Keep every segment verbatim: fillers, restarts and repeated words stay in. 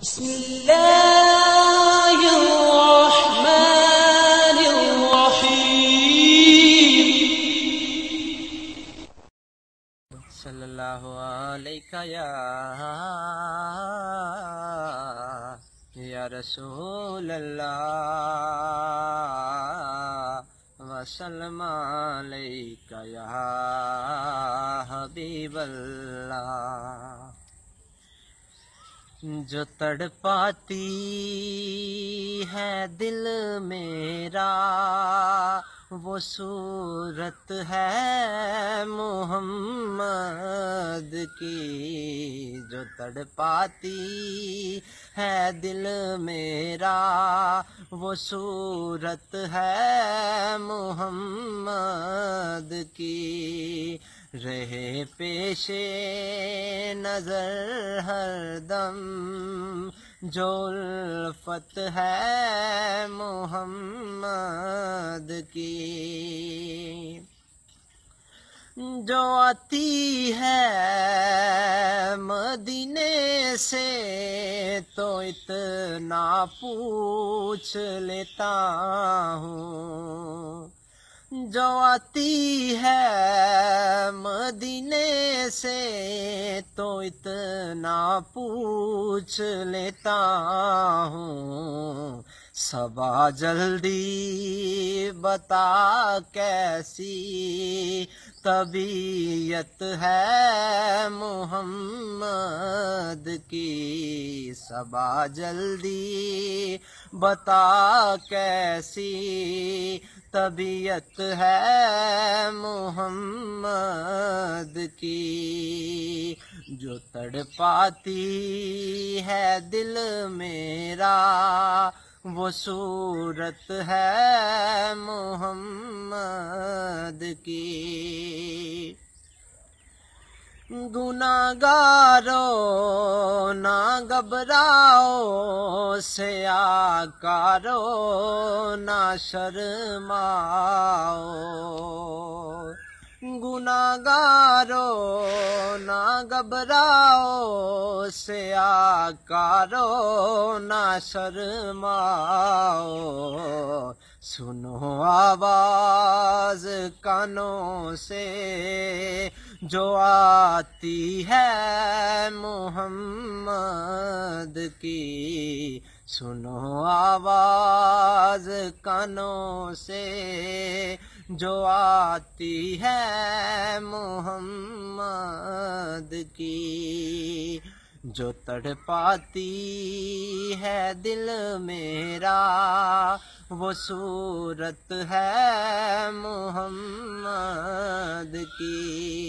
بسم اللہ الرحمن الرحیم صلی اللہ علیہ یا یا رسول اللہ وسلم علیکہ یا حبیب اللہ۔ جو تڑپاتی ہے دل میرا وہ صورت ہے محمد کی، جو تڑپاتی ہے دل میرا وہ صورت ہے محمد کی، رہے پیش نظر ہر دم جو الفت ہے محمد کی، جو آتی ہے مدینے سے تو اتنا پوچھ لیتا ہوں، جو آتی ہے مدینے سے تو اتنا پوچھ لیتا ہوں، صبا جلدی بتا کیسی طبیعت ہے محمد کی، صبا جلدی بتا کیسی طبیعت ہے محمد کی، جو تڑپاتی ہے دل میرا وہ صورت ہے محمد کی، گناہگارو نہ گھبراؤ سیاکارو نہ شرماؤ، گناہگارو نہ گھبراؤ سیاکارو نہ شرماؤ، سنو آواز کانوں سے جو آتی ہے محمد کی، سنو آواز کانوں سے جو آتی ہے محمد کی، جو تڑپاتی ہے دل میرا وہ صورت ہے محمد کی،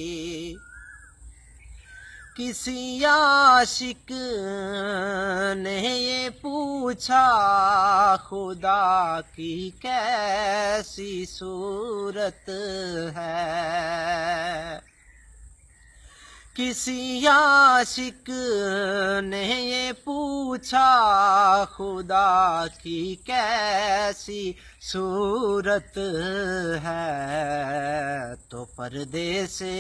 کسی عاشق نے یہ پوچھا خدا کی کیسی صورت ہے، کسی عاشق نے یہ پوچھا خدا کی کیسی صورت ہے، تو پردے سے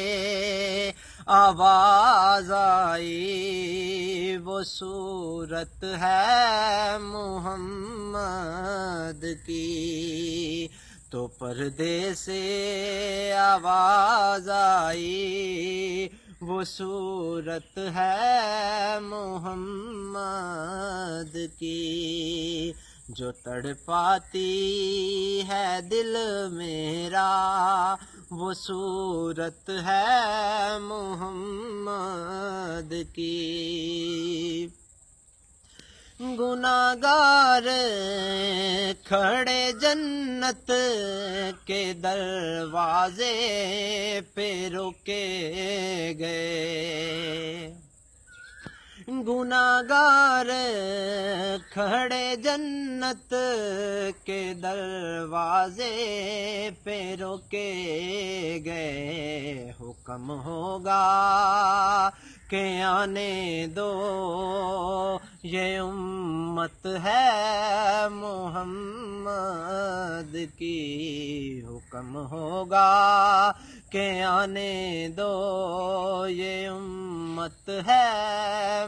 آواز آئی وہ صورت ہے محمد کی، تو پردے سے آواز آئی وہ صورت ہے محمد کی، جو تڑپاتی ہے دل میرا وہ صورت ہے محمد کی، گناہگار کھڑے جنت کے دروازے پہ روکے گئے، گناہگار کھڑے جنت کے دروازے پہ روکے گئے، حکم ہوگا کہ آنے دو یہ امت امت ہے محمد کی، حکم ہوگا کہ آنے دو یہ امت ہے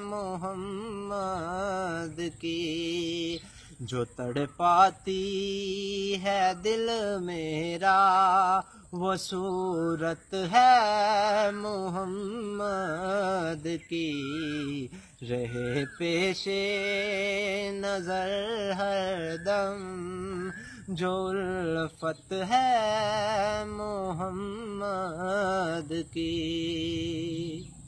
محمد کی، جو تڑپاتی ہے دل میرا وہ صورت ہے محمد کی، رہے پیش نظر ہر دم جو الفت ہے محمد کی۔